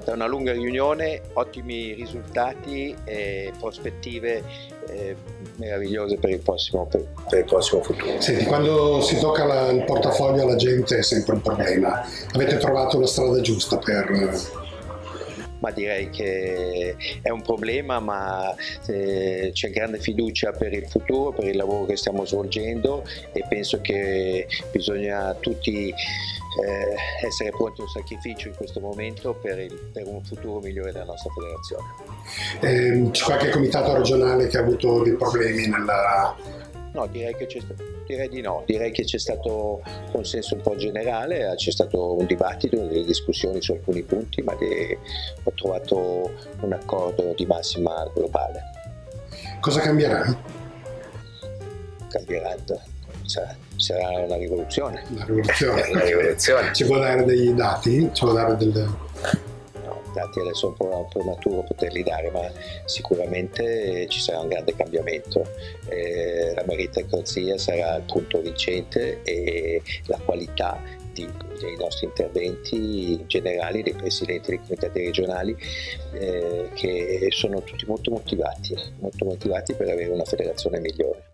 stata una lunga riunione, ottimi risultati e prospettive meravigliose per il prossimo futuro. Senti, quando si tocca il portafoglio alla gente è sempre un problema. Avete trovato la strada giusta per... Ma direi che è un problema, ma c'è grande fiducia per il futuro, per il lavoro che stiamo svolgendo, e penso che bisogna tutti essere pronti a un sacrificio in questo momento per un futuro migliore della nostra federazione. C'è qualche comitato regionale che ha avuto dei problemi nella... No, direi di no, direi che c'è stato consenso un po' generale, c'è stato un dibattito, delle discussioni su alcuni punti, ma ho trovato un accordo di massima globale. Cosa cambierà? Cambieranno, sarà una rivoluzione. La rivoluzione. Una rivoluzione. Ci può dare dei dati? Ci può dare delle... Dati adesso è un po' prematuro poterli dare, ma sicuramente ci sarà un grande cambiamento. La meritocrazia sarà il punto vincente e la qualità dei nostri interventi generali, dei presidenti dei comitati regionali, che sono tutti molto motivati per avere una federazione migliore.